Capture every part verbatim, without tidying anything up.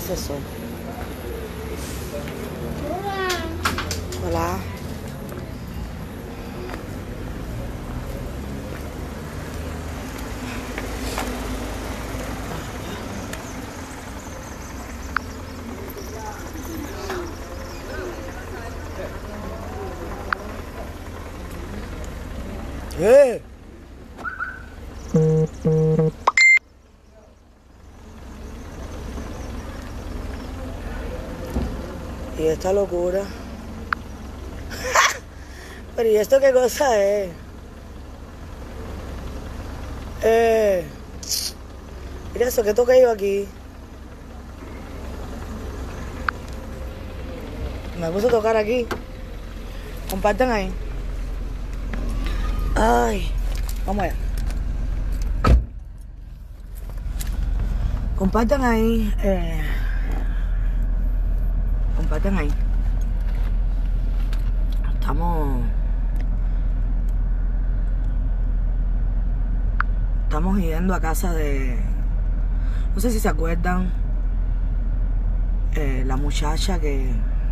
hace sol. Hola. ¡Eh! Y esta locura. Pero ¿y esto qué cosa es? Eh. Mira eso, ¿qué toca yo aquí? Me puse a tocar aquí. Compartan ahí. Ay, vamos allá. Compartan ahí. Eh, compartan ahí. Estamos. Estamos yendo a casa de. No sé si se acuerdan. Eh, la muchacha que.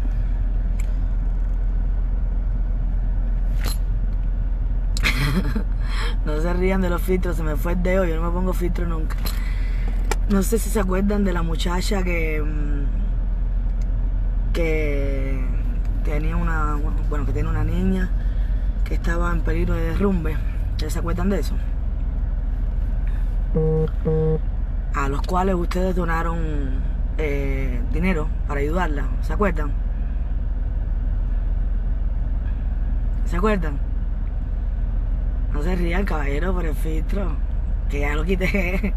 No se rían de los filtros, se me fue el dedo, yo no me pongo filtro nunca. No sé si se acuerdan de la muchacha que que tenía una, bueno, que tiene una niña que estaba en peligro de derrumbe. ¿Ustedes se acuerdan de eso? A los cuales ustedes donaron eh, dinero para ayudarla. ¿Se acuerdan? ¿Se acuerdan? No se rían, caballero, por el filtro, que ya lo quité.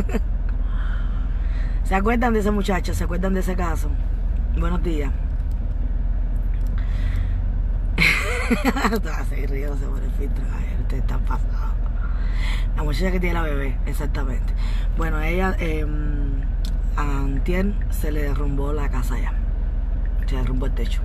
¿Se acuerdan de esa muchacha? ¿Se acuerdan de ese caso? Buenos días. Estaba así riéndose por el filtro, caballero, ustedes están pasados. La muchacha que tiene la bebé, exactamente. Bueno, ella, eh, antier se le derrumbó la casa ya. Se derrumbó el techo.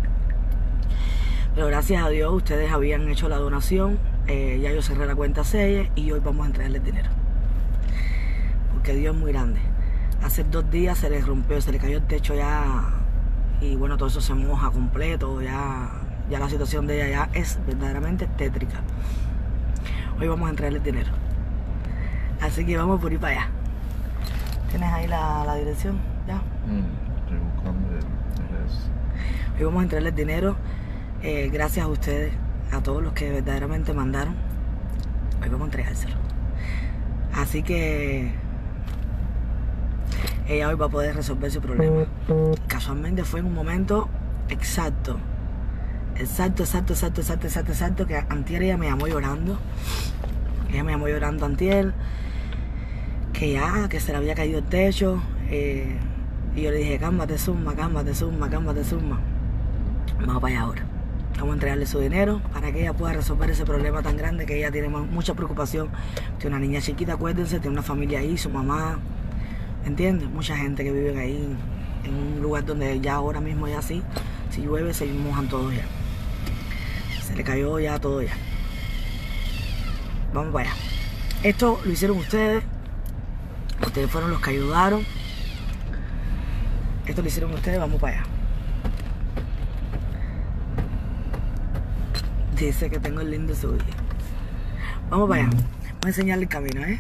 Pero gracias a Dios ustedes habían hecho la donación. Eh, ya yo cerré la cuenta seis y hoy vamos a entregarles dinero. Porque Dios es muy grande. Hace dos días se le rompió, se le cayó el techo ya. Y bueno, todo eso se moja completo. Ya, ya la situación de ella ya es verdaderamente tétrica. Hoy vamos a entregarles dinero. Así que vamos por ir para allá. ¿Tienes ahí la, la dirección? ¿Ya? Mm, estoy buscando el, el Hoy vamos a entregarles dinero. Eh, gracias a ustedes, a todos los que verdaderamente mandaron. Hoy vamos a entregárselo. Así que ella hoy va a poder resolver su problema. Casualmente fue en un momento exacto. Exacto, exacto, exacto, exacto, exacto, exacto, que antier ella me llamó llorando. Ella me llamó llorando antier. Que ya, que se le había caído el techo. Eh, y yo le dije, cálmate, Zumba, cálmate, Zumba, cálmate, Zumba. Vamos para allá ahora. Vamos a entregarle su dinero para que ella pueda resolver ese problema tan grande que ella tiene mucha preocupación. Tiene una niña chiquita, acuérdense, tiene una familia ahí, su mamá, ¿entiendes? Mucha gente que vive ahí, en un lugar donde ya ahora mismo ya sí, si llueve se mojan todos ya. Se le cayó ya todo ya. Vamos para allá. Esto lo hicieron ustedes. Ustedes fueron los que ayudaron. Esto lo hicieron ustedes, vamos para allá. Dice que tengo el lindo suyo. Vamos para allá. Voy a enseñarle el camino, ¿eh?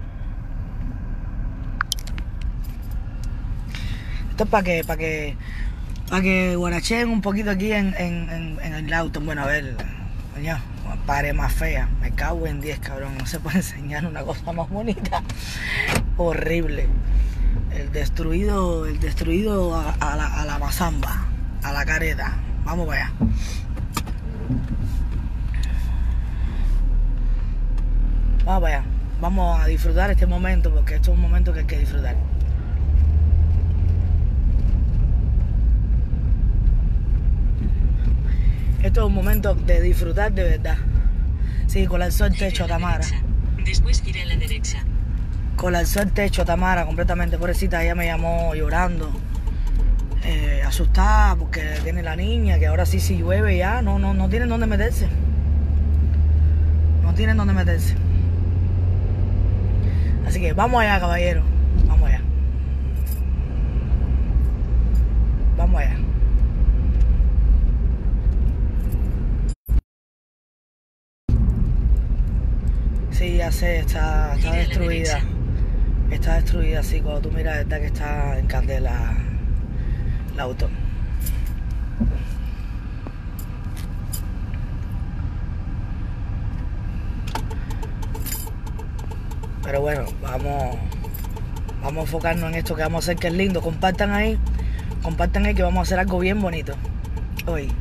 Esto es para que, para que, para que guaracheen un poquito aquí en, en, en, en el auto. Bueno, a ver, coño, pare más fea. Me cago en diez, cabrón. No se puede enseñar una cosa más bonita. Horrible. El destruido, el destruido a, a, la, a la mazamba, a la careta. Vamos para allá. Vamos para allá. Vamos a disfrutar este momento porque esto es un momento que hay que disfrutar. Esto es un momento de disfrutar de verdad. Sí, colapsó el techo, Tamara. Después gira a la derecha. Colapsó el techo, Tamara, completamente. Pobrecita, ella me llamó llorando. Eh, asustada porque tiene la niña, que ahora sí, si llueve ya, no, no, no tienen dónde meterse. No tienen dónde meterse. Así que vamos allá, caballero. Vamos allá. Vamos allá. Sí, ya sé, está, está destruida. Está destruida, sí, cuando tú miras, verdad que está en candela el auto. Pero bueno, vamos, vamos a enfocarnos en esto que vamos a hacer, que es lindo. Compartan ahí, compartan ahí que vamos a hacer algo bien bonito hoy.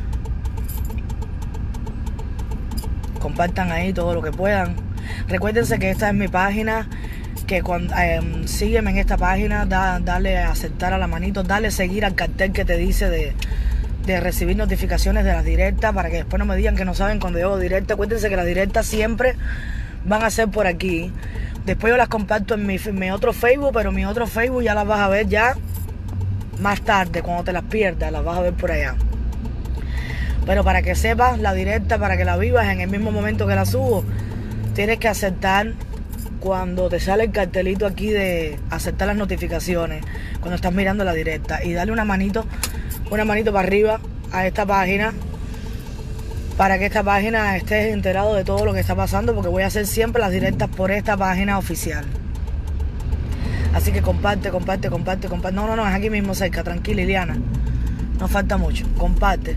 Compartan ahí todo lo que puedan. Recuérdense que esta es mi página, que cuando eh, sígueme en esta página, da, dale a aceptar a la manito, dale seguir al cartel que te dice de, de recibir notificaciones de las directas, para que después no me digan que no saben cuando yo hago directa. Acuérdense que las directas siempre van a ser por aquí. Después yo las comparto en mi, mi otro Facebook, pero mi otro Facebook ya las vas a ver ya más tarde, cuando te las pierdas, las vas a ver por allá. Pero para que sepas la directa, para que la vivas en el mismo momento que la subo, tienes que aceptar cuando te sale el cartelito aquí de aceptar las notificaciones, cuando estás mirando la directa, y darle una manito, una manito para arriba a esta página, para que esta página estés enterado de todo lo que está pasando, porque voy a hacer siempre las directas por esta página oficial. Así que comparte, comparte, comparte, comparte. No, no, no, es aquí mismo cerca, tranquila, Liliana. No falta mucho. Comparte.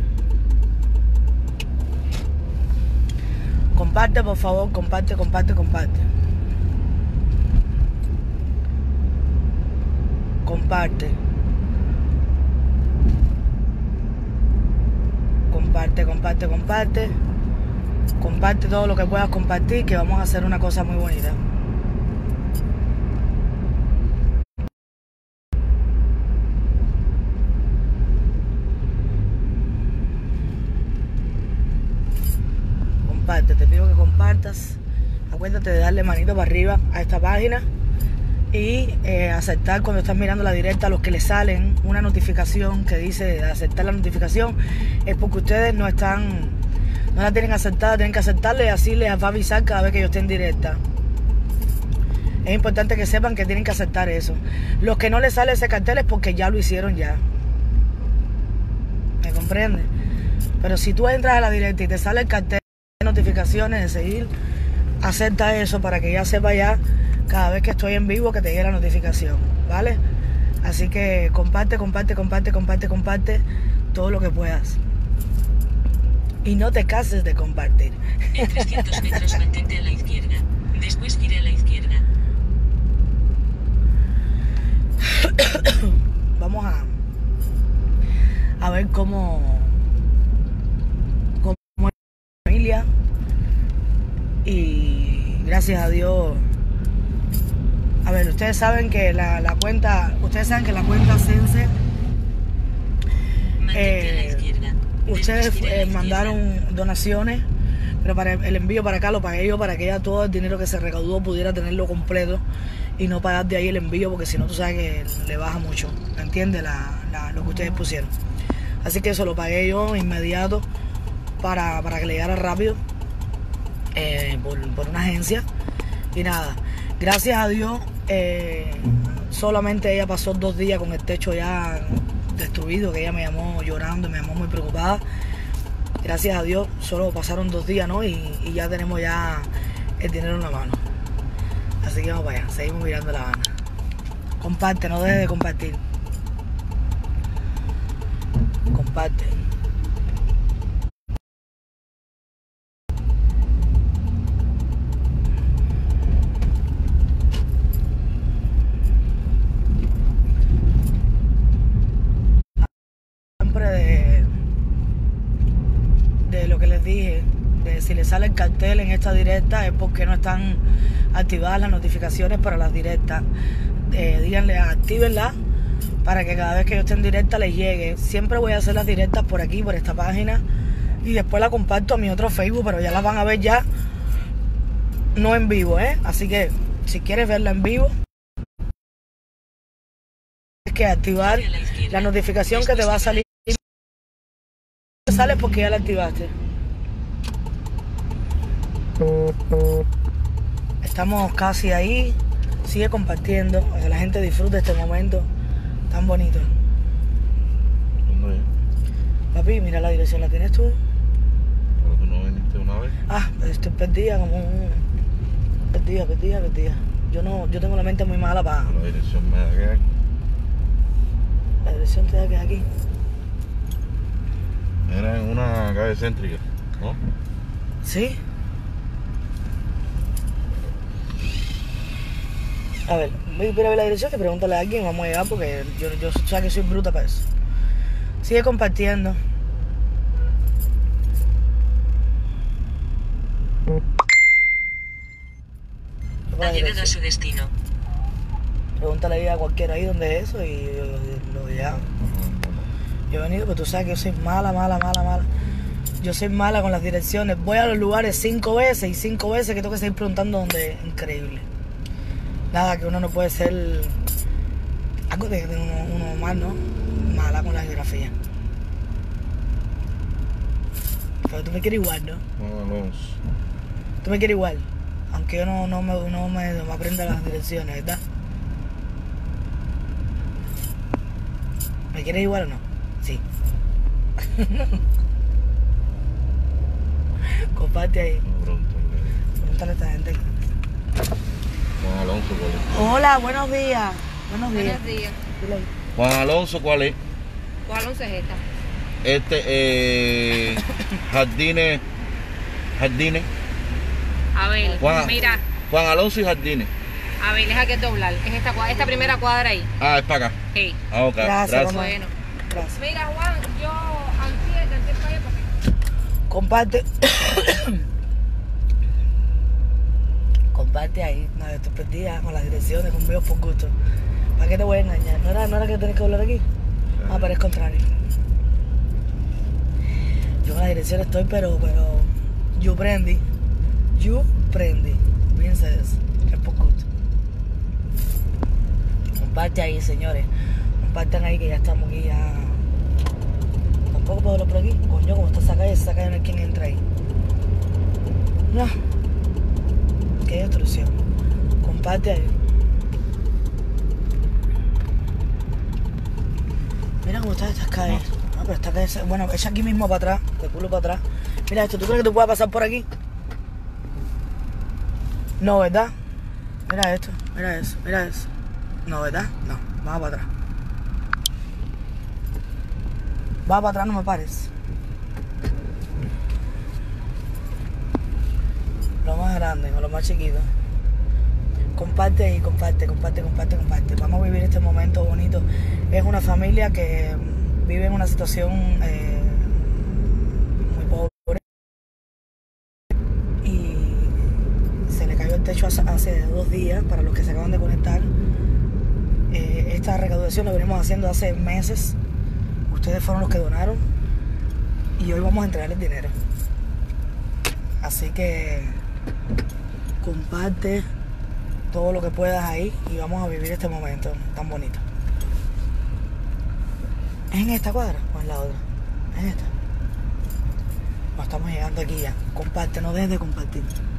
Comparte, por favor, comparte, comparte, comparte. Comparte. Comparte, comparte, comparte. Comparte todo lo que puedas compartir, que vamos a hacer una cosa muy bonita. Comparte, te pido que compartas. Acuérdate de darle manito para arriba a esta página y eh, aceptar cuando estás mirando la directa. A los que les salen una notificación que dice aceptar la notificación, es porque ustedes no están, no la tienen aceptada, tienen que aceptarla, y así les va a avisar cada vez que yo esté en directa. Es importante que sepan que tienen que aceptar eso. Los que no les sale ese cartel es porque ya lo hicieron ya. ¿Me comprende? Pero si tú entras a la directa y te sale el cartel de notificaciones de seguir, acepta eso para que ya sepa ya cada vez que estoy en vivo que te llegue la notificación, ¿vale? Así que comparte, comparte, comparte, comparte, comparte todo lo que puedas. Y no te canses de compartir. En trescientos metros mantente a la izquierda. Después gire a la izquierda. Vamos a, a ver cómo, cómo es la familia. Y gracias a Dios. A ver, ustedes saben que la, la cuenta, ustedes saben que la cuenta Sense, eh, ustedes eh, mandaron donaciones, pero para el envío para acá lo pagué yo, para que ya todo el dinero que se recaudó pudiera tenerlo completo y no pagar de ahí el envío, porque si no tú sabes que le baja mucho, ¿entiendes? La, la, lo que ustedes pusieron. Así que eso lo pagué yo inmediato para, para que le llegara rápido eh, por, por una agencia. Y nada, gracias a Dios, eh, solamente ella pasó dos días con el techo ya destruido, que ella me llamó llorando, me llamó muy preocupada. Gracias a Dios, solo pasaron dos días, ¿no? Y, y ya tenemos ya el dinero en la mano. Así que vamos para allá, seguimos mirando La Habana. Comparte, no dejes de compartir. Comparte. Siempre de, de lo que les dije, de si les sale el cartel en esta directa es porque no están activadas las notificaciones para las directas. Eh, díganle, actívenla para que cada vez que yo esté en directa les llegue. Siempre voy a hacer las directas por aquí, por esta página, y después la comparto a mi otro Facebook, pero ya las van a ver ya no en vivo, ¿eh? Así que si quieres verla en vivo, tienes que activar la notificación que te va a salir. Sale porque ya la activaste. Estamos casi ahí. Sigue compartiendo para que la gente disfrute este momento tan bonito. Papi, mira la dirección, ¿la tienes tú? Pero tú no viniste una vez. Ah, estoy perdida como un... Perdida, perdida, perdida. Yo no, yo tengo la mente muy mala para... La dirección me da que aquí. La dirección te da que aquí. Era en una calle céntrica, ¿no? ¿Sí? A ver, voy a ir a ver la dirección y pregúntale a alguien, vamos a llegar porque yo, yo sé que soy bruta para eso. Sigue compartiendo. Ha llegado a su destino. Pregúntale ahí a cualquiera ahí donde es eso y yo lo ya. Yo he venido, pero tú sabes que yo soy mala, mala, mala, mala. Yo soy mala con las direcciones. Voy a los lugares cinco veces y cinco veces que tengo que seguir preguntando dónde es. Increíble. Nada, que uno no puede ser algo de, de uno, uno mal, ¿no? Mala con la geografía. Pero tú me quieres igual, ¿no? Juan Alonso. Tú me quieres igual. Aunque yo no, no, me, no me, me aprenda las direcciones, ¿verdad? ¿Me quieres igual o no? Sí. Comparte ahí. No, pronto. Pregúntale a esta gente. Juan Alonso, ¿cuál es? Hola, buenos días. Buenos días. Buenos días. Dile ahí. Juan Alonso, ¿cuál es? ¿Cuál Alonso es esta? Este, eh... Jardines... Jardines. A ver, Juan, mira, Juan Alonso y Jardines. a ver, deja que doblar. Es esta, cua- esta primera cuadra ahí. Ah, es para acá. Sí. Ah, ok. Gracias, Gracias. mamá. Bueno. Gracias. Mira, Juan, yo antes de antes para allá porque Comparte. Comparte ahí. No, yo estoy perdida con las direcciones, conmigo por gusto. ¿Para qué te voy a engañar? ¿No era, no era que tenés que hablar aquí? Ah, pero es contrario. Yo con las direcciones estoy, pero, pero... Yo prendí. Yo prendí. Piensa eso. Es por gusto. Comparte ahí, señores. Compartan ahí que ya estamos aquí ya. Tampoco puedo hablar por aquí. Coño, como está esa calle, esa calle no hay quien entra ahí. No. Qué destrucción. Comparte ahí. Mira cómo están estas calles. Ah, pero esta calle, bueno, echa aquí mismo para atrás, de culo para atrás. Mira esto, ¿tú crees que tú puedas pasar por aquí? No, ¿verdad? Mira esto, mira eso, mira eso. No, ¿verdad? No, vamos para atrás. Va para atrás, no me pares. Lo más grande o lo más chiquito. Comparte y comparte, comparte, comparte, comparte. Vamos a vivir este momento bonito. Es una familia que vive en una situación eh, muy pobre y se le cayó el techo hace, hace dos días para los que se acaban de conectar. Eh, esta recaudación la venimos haciendo hace meses. Ustedes fueron los que donaron y hoy vamos a entregar el dinero. Así que comparte todo lo que puedas ahí y vamos a vivir este momento tan bonito. ¿Es en esta cuadra o en la otra? ¿Es en esta? No, estamos llegando aquí ya. Comparte, no dejes de compartir.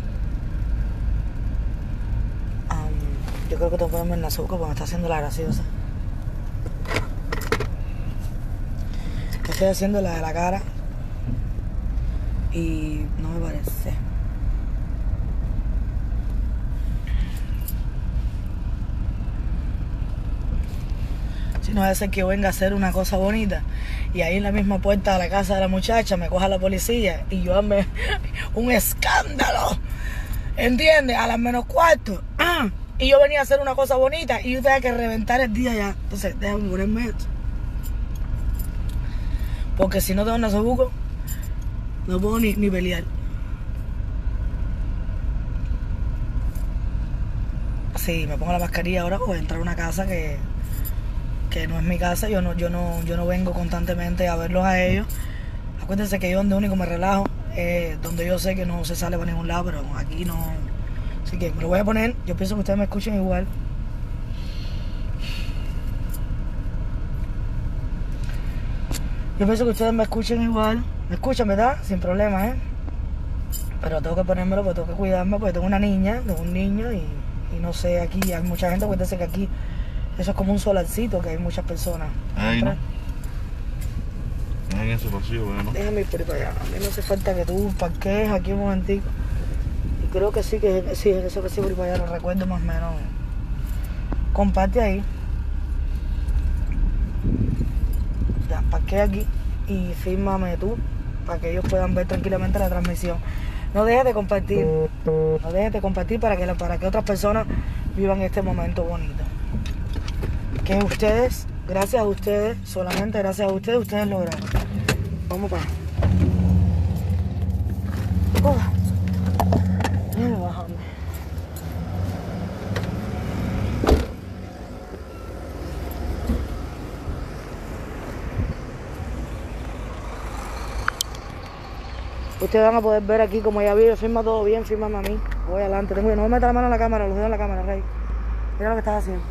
Um, yo creo que te ponemos en la azúcar porque me está haciendo la graciosa. Estoy haciendo la de la cara y no me parece. Si no debe ser que yo venga a hacer una cosa bonita y ahí en la misma puerta de la casa de la muchacha me coja la policía y yo ame un escándalo, ¿entiendes? A las menos cuarto. Y yo venía a hacer una cosa bonita y yo tenía que reventar el día ya. Entonces déjame ponerme esto, porque si no tengo nasobuco no puedo ni, ni pelear. Sí, me pongo la mascarilla ahora voy a entrar a una casa que que no es mi casa. Yo no, yo no, yo no vengo constantemente a verlos a ellos. Acuérdense que yo donde único me relajo, eh, donde yo sé que no se sale para ningún lado, pero aquí no. Así que me lo voy a poner. Yo pienso que ustedes me escuchen igual. Yo pienso que ustedes me escuchen igual. Me escuchan, ¿verdad? Sin problema, ¿eh? Pero tengo que ponérmelo porque tengo que cuidarme, porque tengo una niña, tengo un niño y, y no sé, aquí hay mucha gente. Acuérdense que aquí eso es como un solarcito, que hay muchas personas. Ahí no. en ese pasillo, ¿no? Déjame ir por ahí para allá. A mí no hace falta que tú parquees aquí un momentico. Y creo que sí, que sí, es eso que sí por ahí para allá, lo recuerdo más o menos. Comparte ahí. Ya, parquea aquí y fírmame tú para que ellos puedan ver tranquilamente la transmisión. No dejes de compartir, no dejes de compartir para que, para que otras personas vivan este momento bonito. Que ustedes, gracias a ustedes, solamente gracias a ustedes, ustedes lograron. Vamos para allá. Oh. Déjame bajarme. Ustedes van a poder ver aquí como ella vive, firma todo bien, fírmame a mí. Voy adelante, tengo que no me metas la mano en la cámara, los dedos en la cámara, Rey. Mira lo que estás haciendo.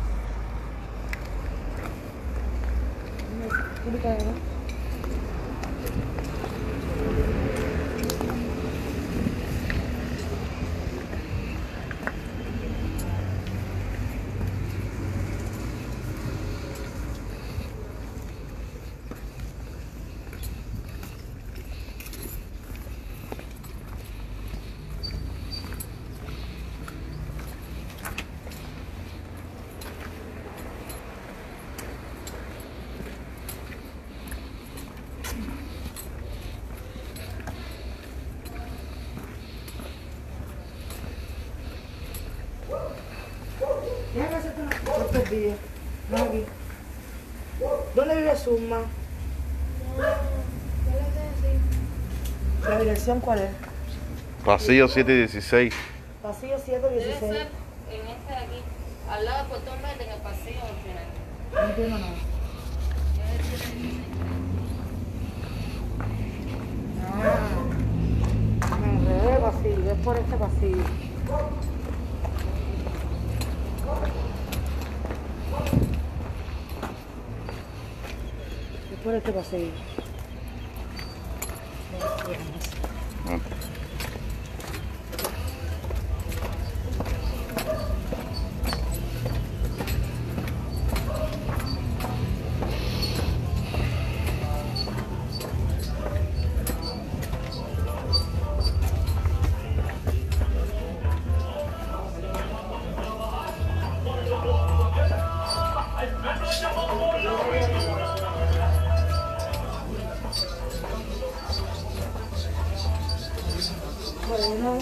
Déjame hacerte una foto del vídeo. Ven aquí. ¿Dónde vive Suma? ¿La dirección cuál es? Pasillo siete dieciséis. Pasillo siete dieciséis. Debe ser en este de aquí, al lado del portón verde, en el pasillo al final. No entiendo nada. Ah, me enredé de pasillo, es por este pasillo. Es por este pasillo. Ah. Bueno,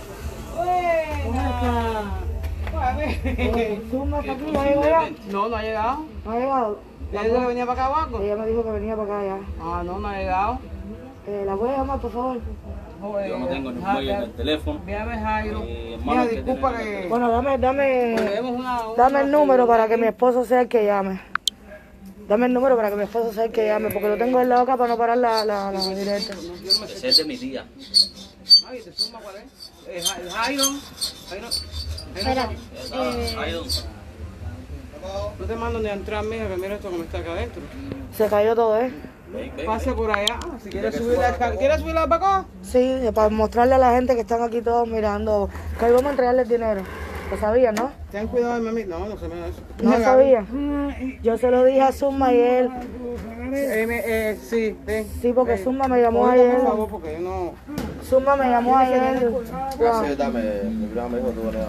Buena. Suma está aquí, ¿ya llegó ya? No, no ha llegado. ¿No ha llegado? ¿Le dijo que venía para acá o algo? Ella me dijo que venía para acá ya. Ah, no, no ha llegado. Eh, ¿La voy a llamar, por favor? Yo no tengo ni un en el teléfono. Véame, Jairo. Eh, hermano, Mira, que disculpa tiene el que... Bueno, dame, dame, Tenemos una- una- dame el número para que mi esposo sea el que llame. Dame el número para que mi esposo sea el que llame, porque lo tengo en la boca para no parar la, la, la directa. Ese es de mi tía. Ay, ¿te suma cuál es? Eh, Ja- Jairo. Jairo. Espera. Ahí donde. No te mando ni a entrar, mija, que mira esto como está acá adentro. Se cayó todo, ¿eh? Ven, ven, Pase ven. por allá. Si quieres subir la escalera. ¿Quieres subir la para acá? Sí, para mostrarle a la gente que están aquí todos mirando. Que hoy vamos a entregarle el dinero. Lo sabía, ¿no? Ten cuidado, mami. No, no se me da eso. No sabía. Yo se lo dije a Suma y él. Eh, me- eh, sí, ven. Sí, porque Eh, Suma me llamó ahorita, ayer. por favor, porque yo no... Suma me llamó ayer. Gracias, dame. Mi prima me dijo tú vas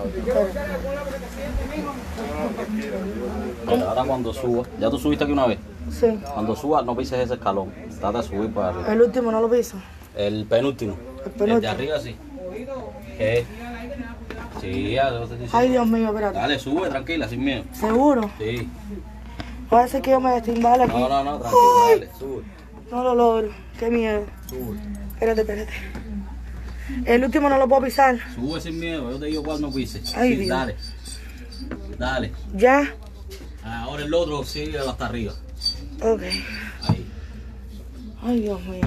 Mira, ahora cuando suba, ya tú subiste aquí una vez. Sí. Cuando subas, no pises ese escalón. Trata de subir para arriba. El último no lo piso. El penúltimo. El penúltimo. El de arriba sí. ¿Qué? Sí, ya lo estoy diciendo. Ay, Dios mío, espérate. Dale, sube, tranquila, sin miedo. ¿Seguro? Sí. Puede ser que yo me destimbale aquí. No, no, no, tranquila, dale, sube. No lo logro. Qué miedo. Sube. Espérate, espérate. El último no lo puedo pisar. Sube sin miedo, yo te digo cuál no pises. Ay, Sí, Dios. dale. Dale. ¿Ya? Ahora el otro sigue hasta arriba. Ok. Ahí. Ay, Dios mío.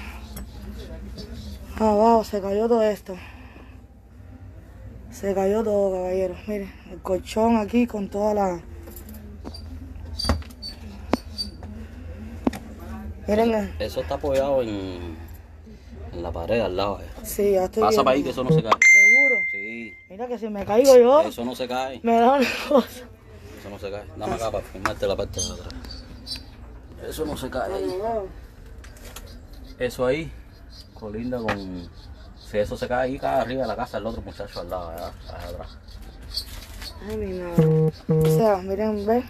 Abajo se cayó todo esto. Se cayó todo, caballeros. Miren, el colchón aquí con toda la... Miren, Eso está apoyado en, en la pared al lado. eh. sí, ya estoy Pasa viendo. para ahí que eso no se cae. ¿Seguro? Sí, Mira que si me caigo yo, eso no se cae. me da una cosa. Eso no se cae. Dame acá para filmarte la parte de atrás. Eso no se cae ahí. Eso ahí colinda con... Si eso se cae ahí, cae arriba de la casa el otro muchacho al lado, allá, allá atrás. Ay, mi madre. O sea, miren, ¿ves?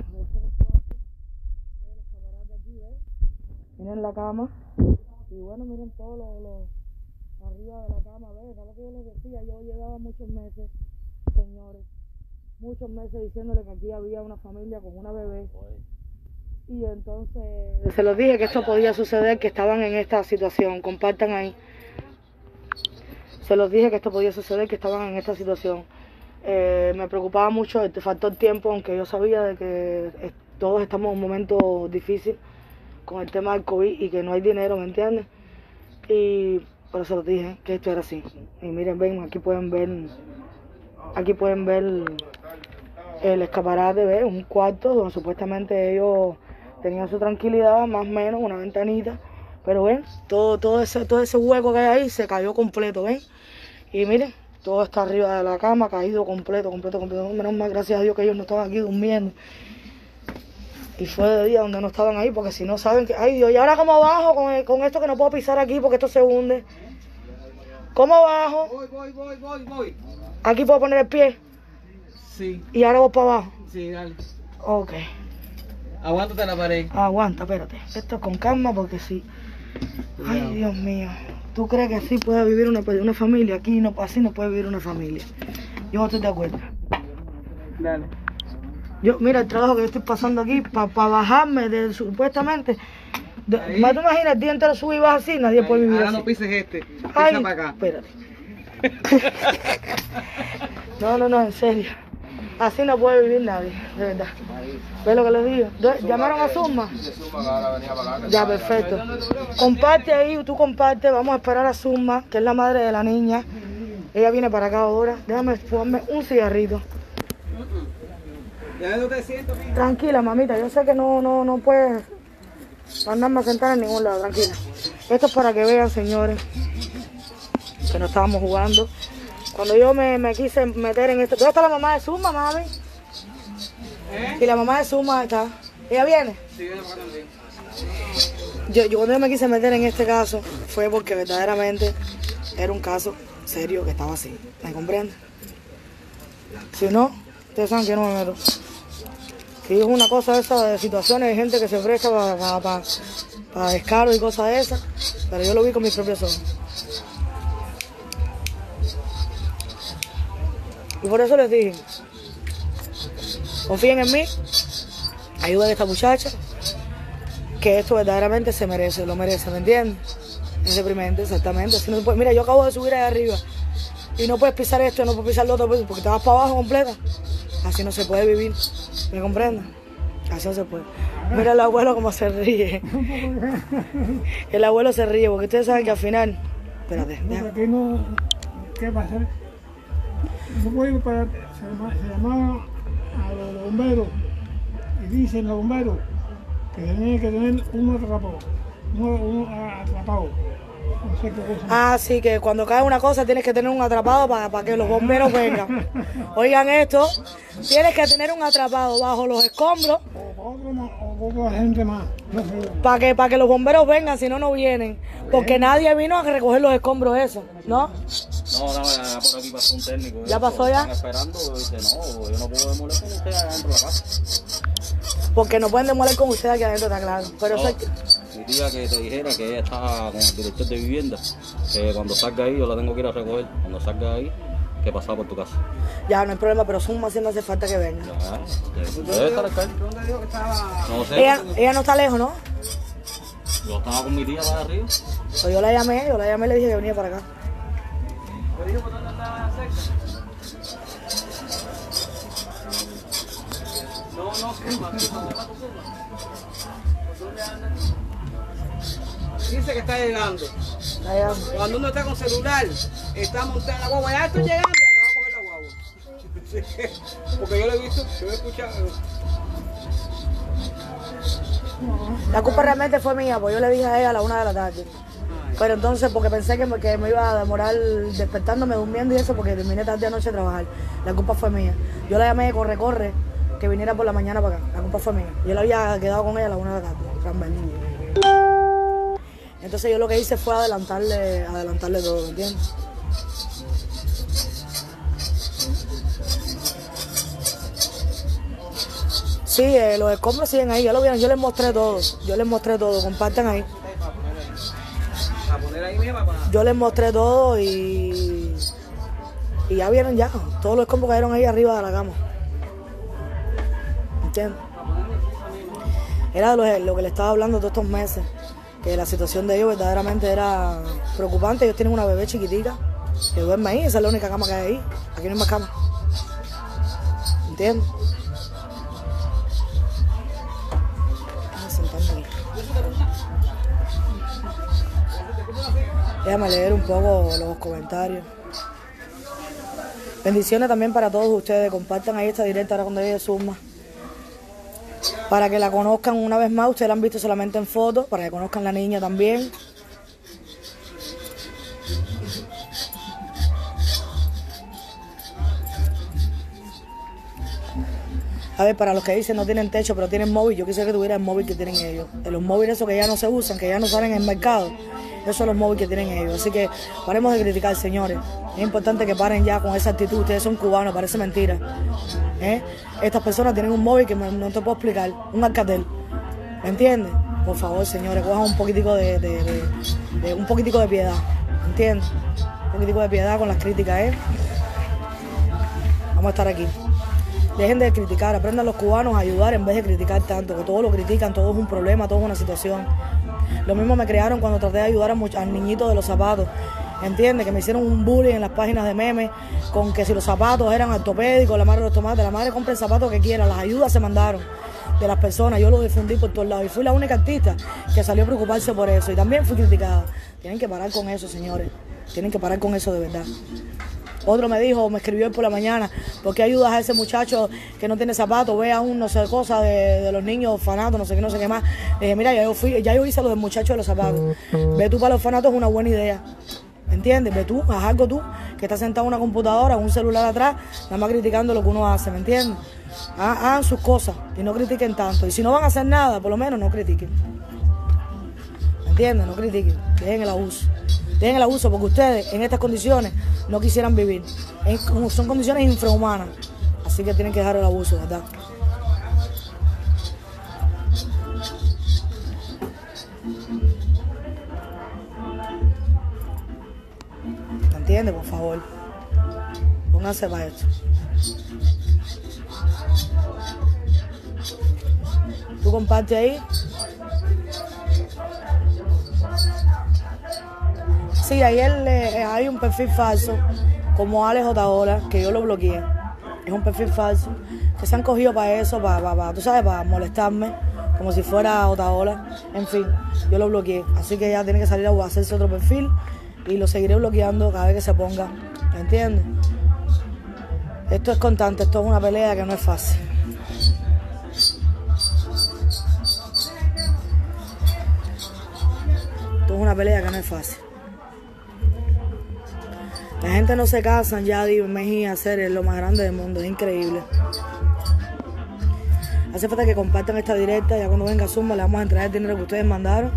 Miren la cama. Y bueno, miren todo lo, lo arriba de la cama, ¿ves? Era lo que yo les decía. Yo llevaba muchos meses, señores, muchos meses diciéndole que aquí había una familia con una bebé. Y entonces se los dije que esto podía suceder, que estaban en esta situación. Compartan ahí. Se los dije que esto podía suceder, que estaban en esta situación. Eh, me preocupaba mucho el factor tiempo, aunque yo sabía de que eh, todos estamos en un momento difícil con el tema del COVID y que no hay dinero, ¿me entiendes? Y por eso les dije que esto era así. Y miren, ven, aquí pueden ver, aquí pueden ver el escaparate, ¿ves? Un cuarto donde supuestamente ellos tenían su tranquilidad, más o menos, una ventanita. Pero ven, todo, todo, ese, todo ese hueco que hay ahí se cayó completo, ¿ven? Y miren, todo está arriba de la cama, caído completo, completo, completo. Menos mal, gracias a Dios que ellos no estaban aquí durmiendo. Y fue de día donde no estaban ahí, porque si no saben que... Ay Dios, ¿y ahora cómo bajo con, con esto que no puedo pisar aquí porque esto se hunde? ¿Cómo bajo? Voy, voy, voy, voy, voy. Aquí puedo poner el pie. Sí, Y ahora voy para abajo. sí, dale. Ok. Aguántate la pared. Aguanta, espérate. Esto es con calma porque sí. Ay, Dios mío. ¿Tú crees que así puede vivir una, una familia? Aquí no, así no puede vivir una familia. Yo no estoy de acuerdo. Dale. Yo, mira el trabajo que yo estoy pasando aquí para pa bajarme de supuestamente. De, Ahí. ¿Tú imaginas el día entero sube y baja así? Nadie puede vivir Ahora así. no pises este. Pisa Ay, para acá. espérate. No, no, no, en serio. Así no puede vivir nadie, de verdad. ¿Ves lo que les digo? ¿Llamaron a Zuma? Ya, perfecto. Comparte ahí, tú comparte. Vamos a esperar a Zuma, que es la madre de la niña. Ella viene para acá ahora. Déjame fumarme un cigarrito. Ya no te siento, mira. Tranquila, mamita. Yo sé que no, no, no puedes mandarme a sentar en ningún lado. Tranquila. Esto es para que vean, señores, que no estábamos jugando. Cuando yo me, me quise meter en esto... ¿Dónde está la mamá de Zuma, mami? ¿Eh? Y la mamá de Zuma está... ¿Ella viene? Sí, viene para acá también. Yo, yo cuando yo me quise meter en este caso fue porque verdaderamente era un caso serio que estaba así. ¿Me comprenden? Si no, ustedes saben que no me meto. Si es una cosa de esas de situaciones de gente que se presta para, para, para, para descaro y cosas de esas, pero yo lo vi con mis propios ojos. Y por eso les dije, confíen en mí, ayuden a esta muchacha, que esto verdaderamente se merece, lo merece, ¿me entiendes? Es deprimente, exactamente. Si no puede, mira, yo acabo de subir ahí arriba y no puedes pisar esto, no puedes pisar lo otro, porque te vas para abajo completa. Así no se puede vivir, ¿me comprenden? Así no se puede. Mira el abuelo como se ríe. El abuelo se ríe, porque ustedes saben que al final... Espérate, déjame. Aquí no, ¿qué va a hacer? No puedo ir para, se, llama, se llamaba a los bomberos y dicen los bomberos que tenían que tener uno atrapado, uno, uno atrapado. No sé qué cosa. Ah, sí, que cuando cae una cosa tienes que tener un atrapado para, para que los bomberos vengan. Oigan esto, tienes que tener un atrapado bajo los escombros O otro más, o otra gente más. No sé. para que, para que los bomberos vengan, si no, no vienen. Porque nadie vino a recoger los escombros esos, ¿no? No, no, ya por aquí pasó un técnico. ¿Ya eso, pasó ya? Están esperando y dice, no, yo no puedo demoler con usted adentro de la casa. Porque no pueden demoler con ustedes aquí adentro, está claro. Pero eso No, es que- mi tía que te dijera que ella está con el director de vivienda, que cuando salga ahí yo la tengo que ir a recoger. Cuando salga ahí, que pasaba por tu casa. ya no hay problema, pero Zuma sí no hace falta que venga. Ya, debe estar acá. ¿Dónde dijo que estaba? No sé, Ella, ella no está lejos, ¿no? yo estaba con mi tía para arriba. Pues yo la llamé, yo la llamé y le dije que venía para acá. ¿Me dijo por dónde andaba cerca? No, no, Zuma. ¿Dónde va tu Zuma? ¿Dónde anda? Dice que está llegando. La llamo. Cuando uno está con celular, está montado en la guagua. Ya estoy llegando y acaba de coger la guagua. Porque yo lo he visto, yo lo he escuchado. La culpa realmente fue mía, porque yo le dije a ella a la una de la tarde. Pero entonces, porque pensé que me, que me iba a demorar despertándome, durmiendo y eso, porque terminé tarde anoche a trabajar. La culpa fue mía. Yo la llamé de corre, corre, que viniera por la mañana para acá. La culpa fue mía. Yo la había quedado con ella a la una de la tarde, realmente. Entonces yo lo que hice fue adelantarle, adelantarle todo, ¿me entiendes? Sí, eh, los escombros siguen ahí, ya lo vieron, yo les mostré todo, yo les mostré todo, compartan ahí. A poner ahí misma para... Yo les mostré todo y, y ya vieron ya, todos los escombros cayeron ahí arriba de la cama. ¿Entiendes? Era de lo, lo que le estaba hablando todos estos meses, que la situación de ellos verdaderamente era preocupante. Ellos tienen una bebé chiquitica que duerme ahí, esa es la única cama que hay ahí, aquí no hay más cama. ¿Entiendes? Déjame leer un poco los comentarios. Bendiciones también para todos ustedes. Compartan ahí esta directa ahora cuando llegue Zulma. Para que la conozcan una vez más. Ustedes la han visto solamente en fotos. Para que conozcan la niña también. A ver, para los que dicen no tienen techo pero tienen móvil, yo quisiera que tuviera el móvil que tienen ellos. De los móviles esos que ya no se usan, que ya no salen en el mercado, esos son los móviles que tienen ellos. Así que paremos de criticar, señores. Es importante que paren ya con esa actitud. Ustedes son cubanos, parece mentira. ¿Eh? Estas personas tienen un móvil que no te puedo explicar, un Alcatel. ¿Me entiendes? Por favor, señores, cojan un poquitico de, de, de, de, un poquitico de piedad. ¿Me entiendes? Un poquitico de piedad con las críticas, ¿eh? Vamos a estar aquí. Dejen de criticar, aprendan los cubanos a ayudar en vez de criticar tanto, que todos lo critican, todo es un problema, todo es una situación. Lo mismo me crearon cuando traté de ayudar a al niñito de los zapatos, ¿entiendes? Que me hicieron un bullying en las páginas de memes con que si los zapatos eran ortopédicos, la madre de los tomates, la madre compra el zapato que quiera, las ayudas se mandaron de las personas, yo lo difundí por todos lados y fui la única artista que salió a preocuparse por eso y también fui criticada. Tienen que parar con eso, señores, tienen que parar con eso de verdad. Otro me dijo, me escribió por la mañana, ¿por qué ayudas a ese muchacho que no tiene zapatos? Ve a un no sé cosa de, de los niños orfanatos, no sé qué, no sé qué más. Le dije, mira, ya yo fui, ya yo hice lo del muchacho de los zapatos. Ve tú para los orfanatos es una buena idea. ¿Me entiendes? Ve tú, haz algo tú, que estás sentado en una computadora, un celular atrás, nada más criticando lo que uno hace, ¿me entiendes? Hagan sus cosas y no critiquen tanto. Y si no van a hacer nada, por lo menos no critiquen. ¿Me entiendes? No critiquen, dejen el abuso. Dejen el abuso porque ustedes en estas condiciones no quisieran vivir. En, son condiciones infrahumanas. Así que tienen que dejar el abuso, ¿verdad? ¿Me entiendes? Por favor. Pónganse para esto. Tú comparte ahí. Sí, ayer eh, hay un perfil falso, como Alex Otaola, que yo lo bloqueé. Es un perfil falso, que se han cogido para eso, para, para, para, tú sabes, para molestarme, como si fuera Otaola. En fin, yo lo bloqueé. Así que ya tiene que salir a hacerse otro perfil y lo seguiré bloqueando cada vez que se ponga. ¿Me entiendes? Esto es constante, esto es una pelea que no es fácil. Esto es una pelea que no es fácil. La gente no se casan ya, Dios Mejía, hacer es lo más grande del mundo, es increíble. Hace falta que compartan esta directa, ya cuando venga Zulma le vamos a entregar el dinero que ustedes mandaron.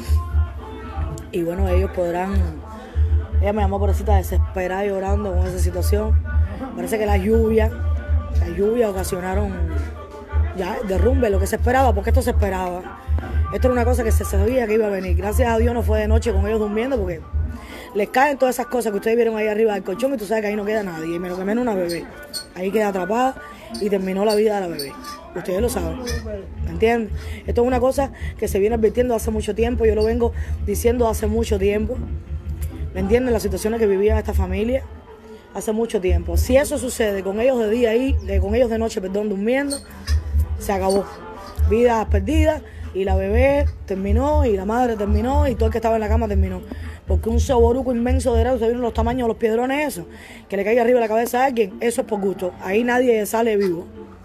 Y bueno, ellos podrán... Ella me llamó pobrecita desesperada llorando con esa situación. Parece que la lluvia, la lluvia ocasionaron ya el derrumbe, lo que se esperaba, porque esto se esperaba. Esto era una cosa que se sabía que iba a venir. Gracias a Dios no fue de noche con ellos durmiendo, porque les caen todas esas cosas que ustedes vieron ahí arriba del colchón y tú sabes que ahí no queda nadie, y menos que menos una bebé. Ahí queda atrapada y terminó la vida de la bebé. Ustedes lo saben, ¿me entienden? Esto es una cosa que se viene advirtiendo hace mucho tiempo, yo lo vengo diciendo hace mucho tiempo, ¿me entienden? Las situaciones que vivían esta familia hace mucho tiempo. Si eso sucede con ellos de día ahí, eh, con ellos de noche, perdón, durmiendo, se acabó. Vidas perdidas y la bebé terminó y la madre terminó y todo el que estaba en la cama terminó. Porque un soboruco inmenso de grado, ¿ustedes vieron los tamaños de los piedrones esos? Que le caiga arriba de la cabeza a alguien, eso es por gusto. Ahí nadie sale vivo.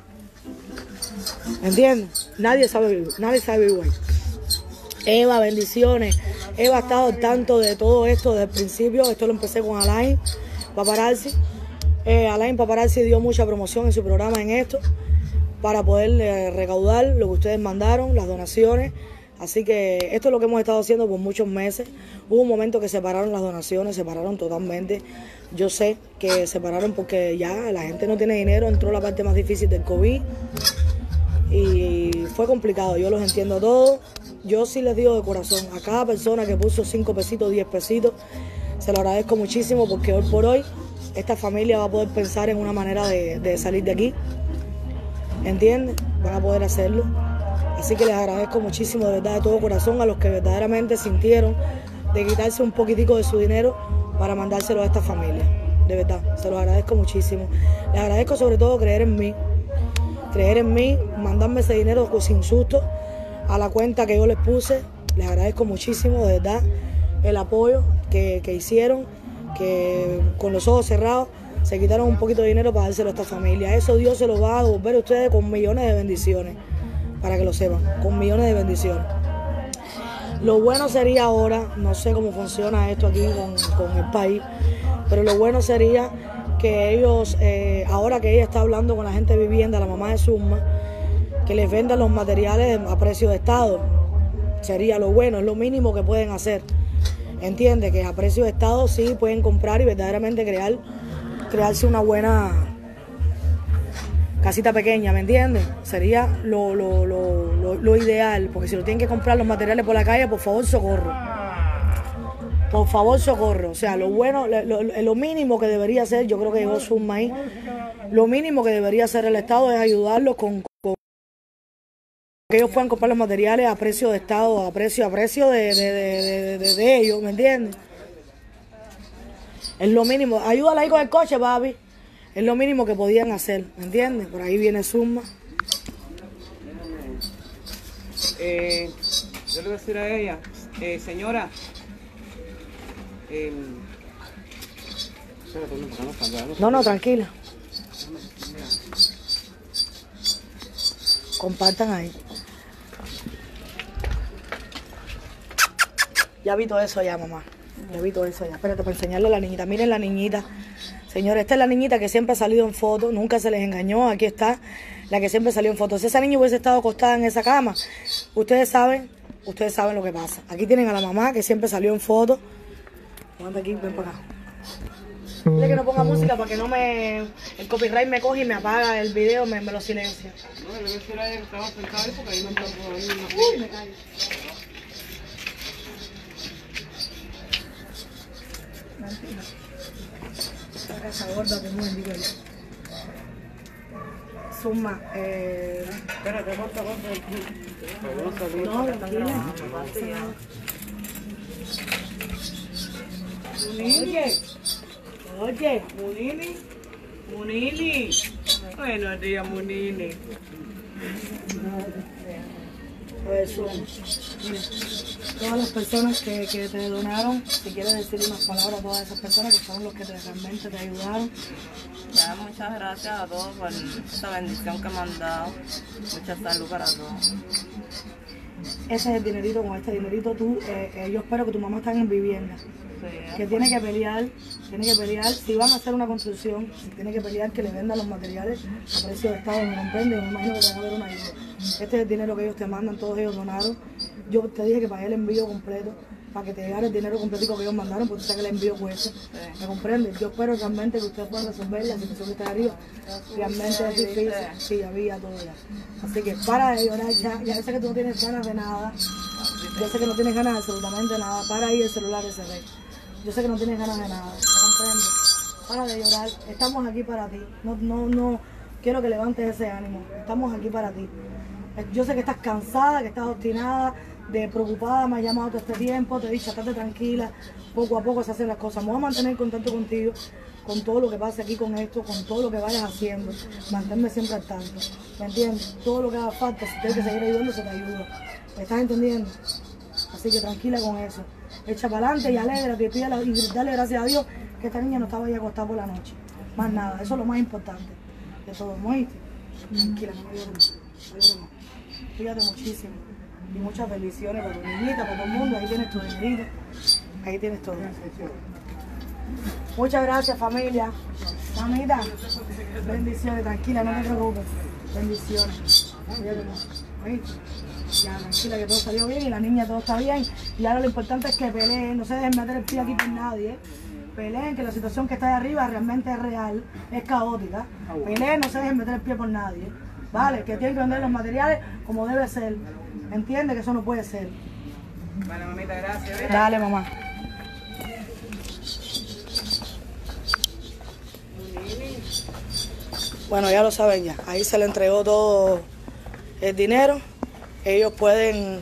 ¿Entiendes? Nadie sabe vivo, nadie sabe vivo ahí. Eva, bendiciones. Eva ha estado al tanto de todo esto desde el principio. Esto lo empecé con Alain Paparazzi. Eh, Alain Paparazzi dio mucha promoción en su programa en esto para poder eh, recaudar lo que ustedes mandaron, las donaciones Así que esto es lo que hemos estado haciendo por muchos meses. Hubo un momento que separaron las donaciones, separaron totalmente. Yo sé que separaron porque ya la gente no tiene dinero, entró la parte más difícil del COVID y fue complicado. Yo los entiendo a todos. Yo sí les digo de corazón, a cada persona que puso cinco pesitos, diez pesitos, se lo agradezco muchísimo porque hoy por hoy esta familia va a poder pensar en una manera de, de salir de aquí. ¿Entienden? Van a poder hacerlo. Así que les agradezco muchísimo de verdad de todo corazón a los que verdaderamente sintieron de quitarse un poquitico de su dinero para mandárselo a esta familia. De verdad, se los agradezco muchísimo. Les agradezco sobre todo creer en mí, creer en mí, mandarme ese dinero sin susto a la cuenta que yo les puse. Les agradezco muchísimo, de verdad, el apoyo que, que hicieron, que con los ojos cerrados se quitaron un poquito de dinero para dárselo a esta familia. Eso Dios se lo va a devolver a ustedes con millones de bendiciones. Para que lo sepan, con millones de bendiciones. Lo bueno sería ahora, no sé cómo funciona esto aquí con, con el país, pero lo bueno sería que ellos, eh, ahora que ella está hablando con la gente de vivienda, la mamá de Zulma, que les vendan los materiales a precio de Estado. Sería lo bueno, es lo mínimo que pueden hacer. Entiende que a precio de Estado sí pueden comprar y verdaderamente crear, crearse una buena casita pequeña, ¿me entiendes? Sería lo, lo, lo, lo, lo ideal, porque si lo tienen que comprar los materiales por la calle, por favor, socorro. Por favor, socorro. O sea, lo bueno, lo, lo mínimo que debería hacer, yo creo que llegó Zulma ahí, lo mínimo que debería hacer el Estado es ayudarlos con, con que ellos puedan comprar los materiales a precio de Estado, a precio, a precio de, de, de, de, de, de ellos, ¿me entiendes? Es lo mínimo. Ayúdala ahí con el coche, papi. Es lo mínimo que podían hacer, ¿me entiendes? Por ahí viene Zulma. Eh, yo le voy a decir a ella, eh, señora, eh, no, no, tranquila. Compartan ahí. Ya vi todo eso ya, mamá. Ya vi todo eso ya. Espérate, para enseñarle a la niñita. Miren la niñita. Señores, esta es la niñita que siempre ha salido en fotos, nunca se les engañó, aquí está la que siempre salió en fotos. Si esa niña hubiese estado acostada en esa cama, ustedes saben, ustedes saben lo que pasa. Aquí tienen a la mamá que siempre salió en fotos. Aguanta aquí, ven para acá. Dile que no ponga música para que no me... el copyright me coge y me apaga el video, me, me lo silencia. no, le voy a decir a ella que estaba sentado ahí porque ahí no está por ahí. Uy, me callo. Esta casa gorda que no bendiga yo. Zulma, eh... Espérate, corta, corta. no, tranquila. Munini, Oye, Munini, Munini. Buenos días, Munini. pues Zulma, mira, todas las personas que, que te donaron, si quieres decir unas palabras a todas esas personas que son los que te, realmente te ayudaron. Ya, muchas gracias a todos por esta bendición que me han dado. Mucha salud para todos. Ese es el dinerito, con este dinerito tú, eh, eh, yo espero que tu mamá esté en vivienda. Sí, Que tiene que pelear, tiene que pelear, si van a hacer una construcción, tiene que pelear que le vendan los materiales a precio de Estado, ¿me comprende? Me imagino que te van a ver una ayuda. Este es el dinero que ellos te mandan, todos ellos donaron. Yo te dije que pagué el envío completo, para que te llegara el dinero completico que ellos mandaron, porque tú sabes que el envío cuesta. ¿Me comprendes? Yo espero realmente que ustedes puedan resolver la situación que está arriba. Realmente es difícil. Sí, había todo ya. Así que para de llorar ya. Ya sé que tú no tienes ganas de nada. Yo sé que no tienes ganas de absolutamente nada. Para ahí el celular ese rey. Yo sé que no tienes ganas de nada. ¿Me comprendes? Para de llorar. Estamos aquí para ti. No, no, no. Quiero que levantes ese ánimo. Estamos aquí para ti. Yo sé que estás cansada, que estás obstinada, de preocupada, me has llamado todo este tiempo, te he dicho, estate tranquila, poco a poco se hacen las cosas. Me voy a mantener en contacto contigo, con todo lo que pase aquí con esto, con todo lo que vayas haciendo, manténme siempre al tanto, ¿me entiendes? Todo lo que haga falta, si tienes que seguir ayudando, se te ayuda, ¿me estás entendiendo? Así que tranquila con eso, echa para adelante y alégrate y pídale y dale gracias a Dios que esta niña no estaba ahí acostada por la noche, más nada, eso es lo más importante de todo, ¿me oíste? Tranquila, no me llores, no llores más, cuídate muchísimo. Y muchas bendiciones para tu niñita, para todo el mundo. Ahí tienes tu dinerito. Ahí tienes todo. Muchas gracias, familia. Mamita, bendiciones. Tranquila, no te preocupes. Bendiciones. Cuídate mucho. ¿Oíste? Ya, tranquila, que todo salió bien y la niña todo está bien. Y ahora lo importante es que peleen, no se dejen meter el pie aquí por nadie. ¿eh? Peleen, que la situación que está de arriba realmente es real, es caótica. Peleen, no se dejen meter el pie por nadie. Vale, que tienen que vender los materiales como debe ser. Entiende que eso no puede ser. Vale, mamita, gracias. ¿ves? Dale, mamá. Bueno, ya lo saben ya. Ahí se le entregó todo el dinero. Ellos pueden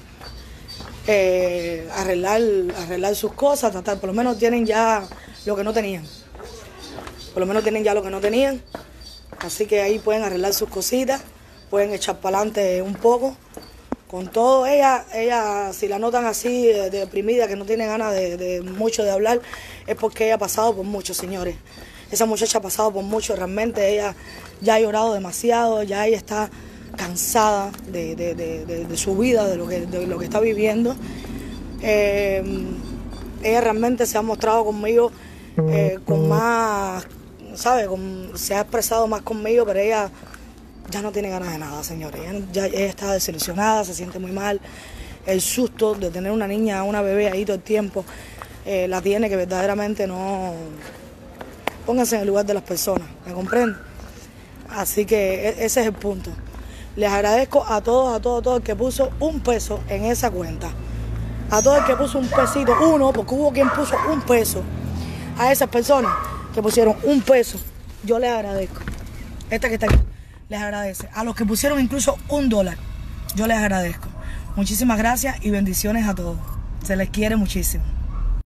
eh, arreglar, arreglar sus cosas, tratar. Por lo menos tienen ya lo que no tenían. Por lo menos tienen ya lo que no tenían. Así que ahí pueden arreglar sus cositas. Pueden echar para adelante un poco. Con todo, ella, ella si la notan así, deprimida, que no tiene ganas de, de mucho de hablar, es porque ella ha pasado por mucho, señores. Esa muchacha ha pasado por mucho, realmente ella ya ha llorado demasiado, ya ella está cansada de, de, de, de, de su vida, de lo que, de lo que está viviendo. Eh, ella realmente se ha mostrado conmigo eh, con más, ¿sabe? Con, se ha expresado más conmigo, pero ella ya no tiene ganas de nada, señores. Ella, ya, ella está desilusionada, se siente muy mal. El susto de tener una niña, una bebé ahí todo el tiempo, eh, la tiene que verdaderamente no... Pónganse en el lugar de las personas, ¿me comprenden? Así que ese es el punto. Les agradezco a todos, a todos, a todos el que puso un peso en esa cuenta. A todo el que puso un pesito, uno, porque hubo quien puso un peso. A esas personas que pusieron un peso, yo les agradezco. Esta que está aquí, les agradece. A los que pusieron incluso un dólar, yo les agradezco. Muchísimas gracias y bendiciones a todos. Se les quiere muchísimo.